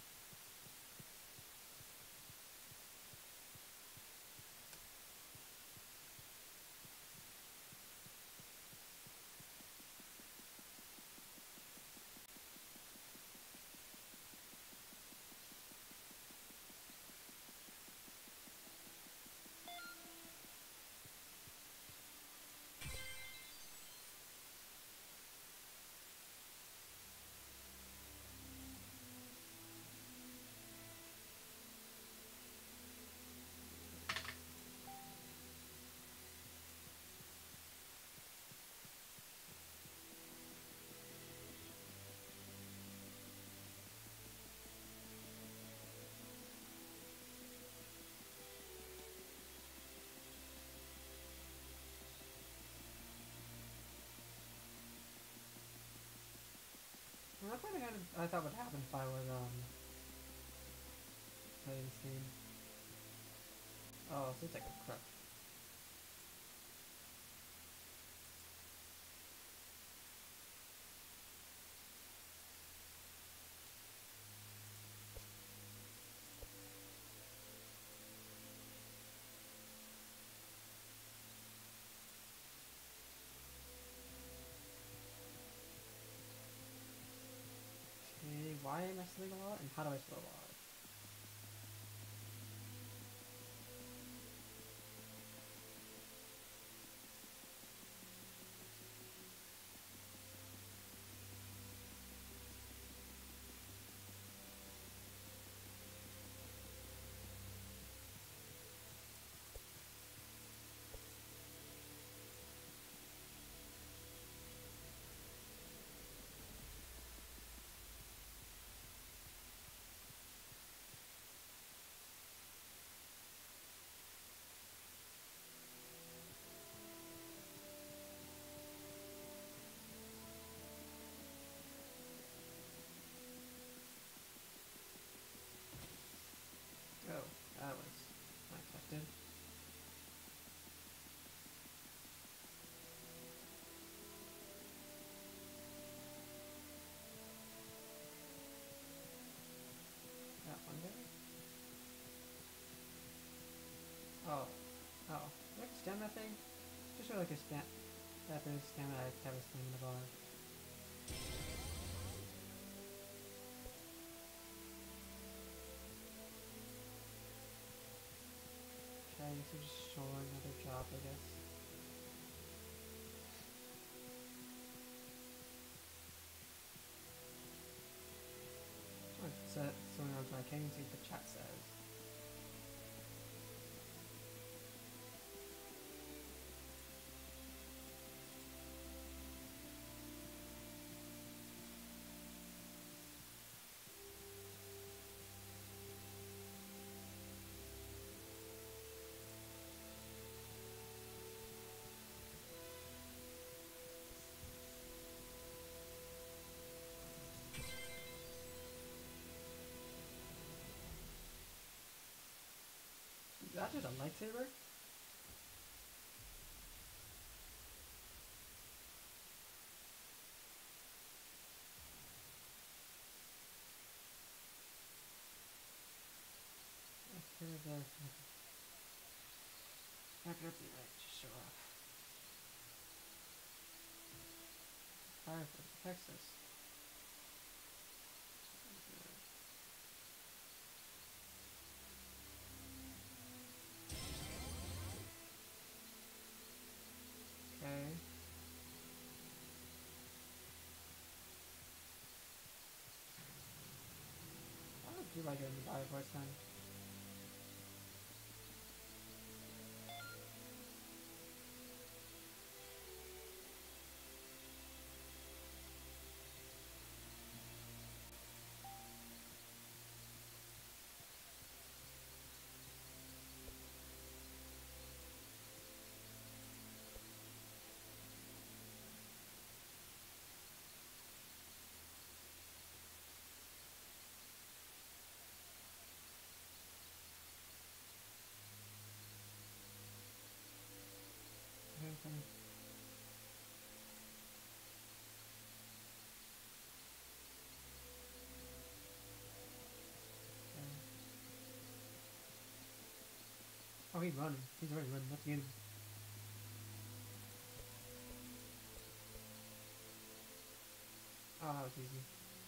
Well, that's what I, kind of, I thought would happen if I was um playing this game. Oh, so it's like a crook. Okay, why am I stealing a lot, and how do I steal a lot? stamina thing. Just sort of like a stat, that bit of stamina I have a stamina bar. Okay, I guess we're just showing another job, I guess. So, so I can't even see what the chat says. Is that just a lightsaber? Here the wrap it up the right, just show off. Fire for Texas. Okay. I would do like it in the body parts then. Okay. Oh, he's running. He's already running. Let's get him. Oh, that was easy.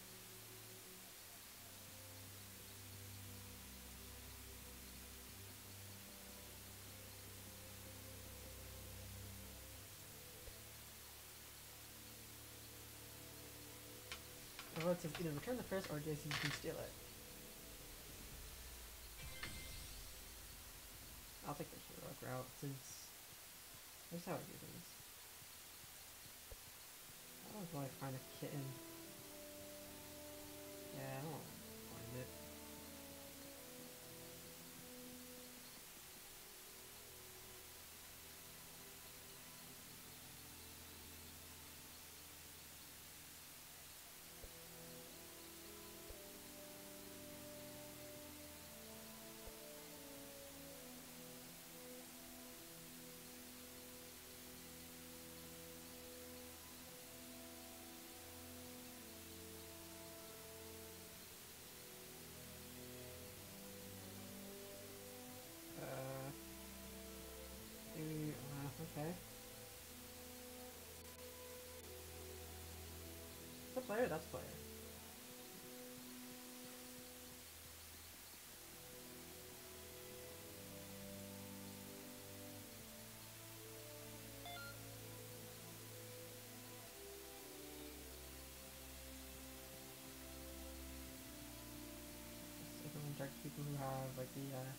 Well, it says either return the purse or J C can steal it. I'll take the heroic route since here's how I do things. I don't know if I find a kitten. Yeah, I don't find it. Uh, maybe, uh, okay. The player, that's player. Let's see if I can check people who have like the uh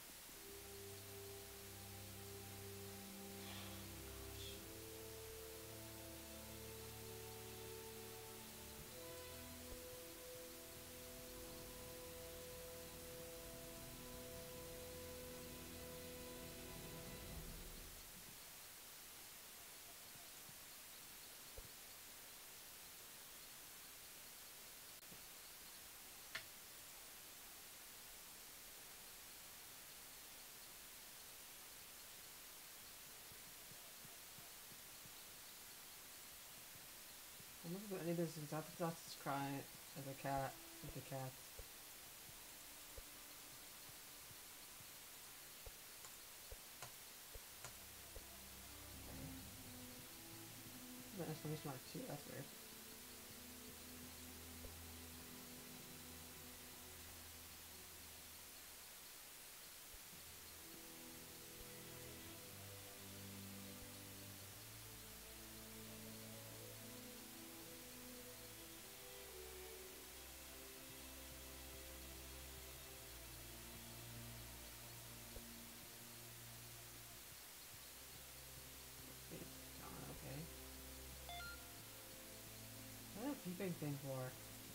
I'm looking at any of this exotic dots cry as a cat with the cat. exclamation mark two. That's weird. It's gone. Okay. What is a beeping thing for?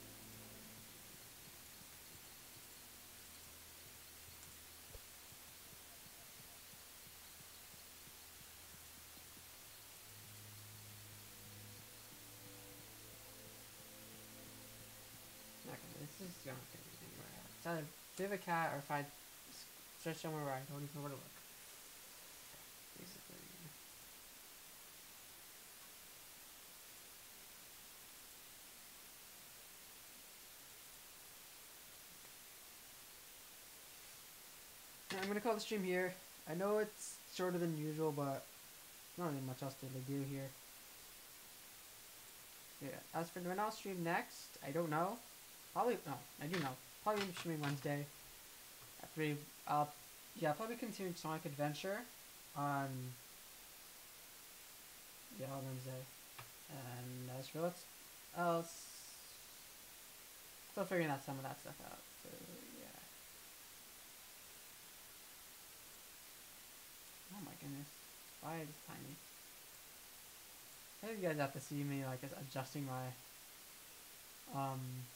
Okay, this is not gonna be anywhere. It's either give a cat or if I search somewhere where I don't even know where to look. Basically. I'm gonna call the stream here. I know it's shorter than usual, but not really much else to really do here. Yeah. As for when I'll stream next, I don't know. Probably no, I do know. Probably streaming Wednesday. After I'll yeah, probably continuing Sonic Adventure on yeah on Wednesday. And as for what's else, still figuring out some of that stuff out. So yeah. Oh my goodness, why is it tiny? I think you guys have to see me like adjusting my um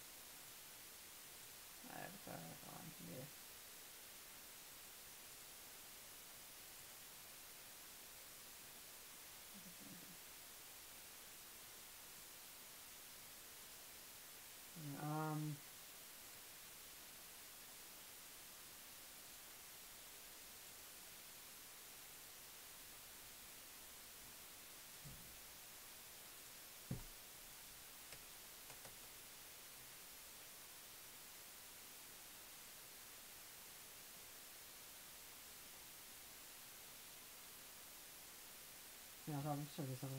avatar on here. Um. Yeah, I'm just trying to do something.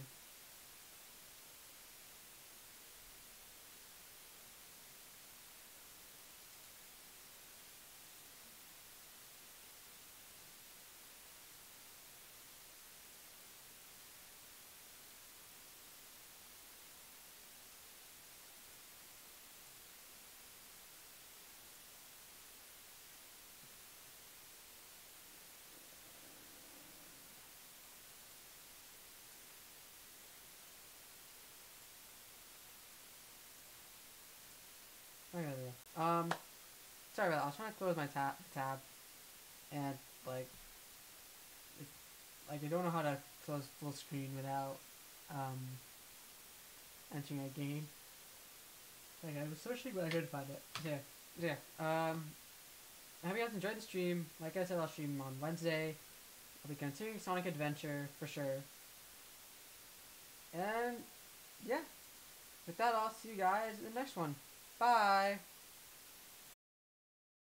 Okay, there. Um, sorry about that. I was trying to close my tab, tab, and like, it, like I don't know how to close full screen without um entering a game. Like I was searching, but I couldn't find it. Yeah, yeah. Um, I hope you guys enjoyed the stream. Like I said, I'll stream on Wednesday. I'll be continuing Sonic Adventure for sure. And yeah, with that, I'll see you guys in the next one. Bye.